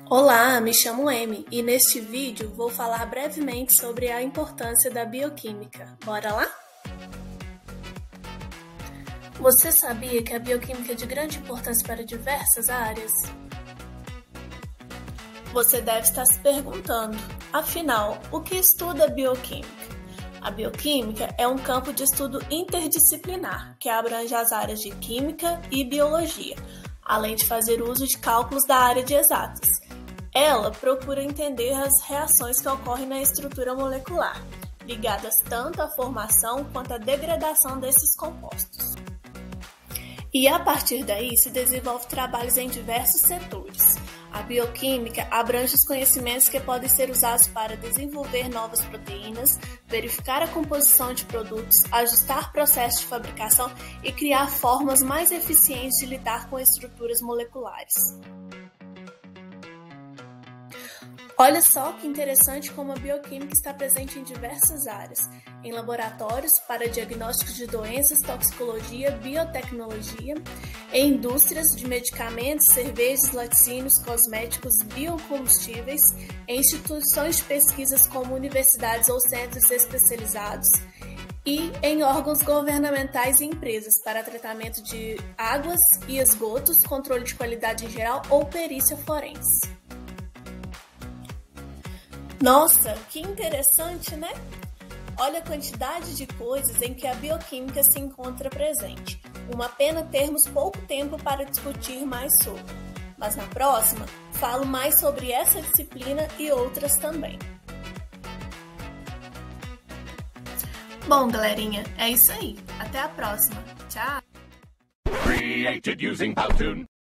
Olá, me chamo Amy e neste vídeo vou falar brevemente sobre a importância da bioquímica. Bora lá? Você sabia que a bioquímica é de grande importância para diversas áreas? Você deve estar se perguntando, afinal, o que estuda a bioquímica? A bioquímica é um campo de estudo interdisciplinar que abrange as áreas de química e biologia, além de fazer uso de cálculos da área de exatas. Ela procura entender as reações que ocorrem na estrutura molecular, ligadas tanto à formação quanto à degradação desses compostos. E a partir daí se desenvolve trabalhos em diversos setores. A bioquímica abrange os conhecimentos que podem ser usados para desenvolver novas proteínas, verificar a composição de produtos, ajustar processos de fabricação e criar formas mais eficientes de lidar com estruturas moleculares. Olha só que interessante como a bioquímica está presente em diversas áreas, em laboratórios para diagnósticos de doenças, toxicologia, biotecnologia, em indústrias de medicamentos, cervejas, laticínios, cosméticos, biocombustíveis, em instituições de pesquisas como universidades ou centros especializados e em órgãos governamentais e empresas para tratamento de águas e esgotos, controle de qualidade em geral ou perícia forense. Nossa, que interessante, né? Olha a quantidade de coisas em que a bioquímica se encontra presente. Uma pena termos pouco tempo para discutir mais sobre. Mas na próxima, falo mais sobre essa disciplina e outras também. Bom, galerinha, é isso aí. Até a próxima. Tchau!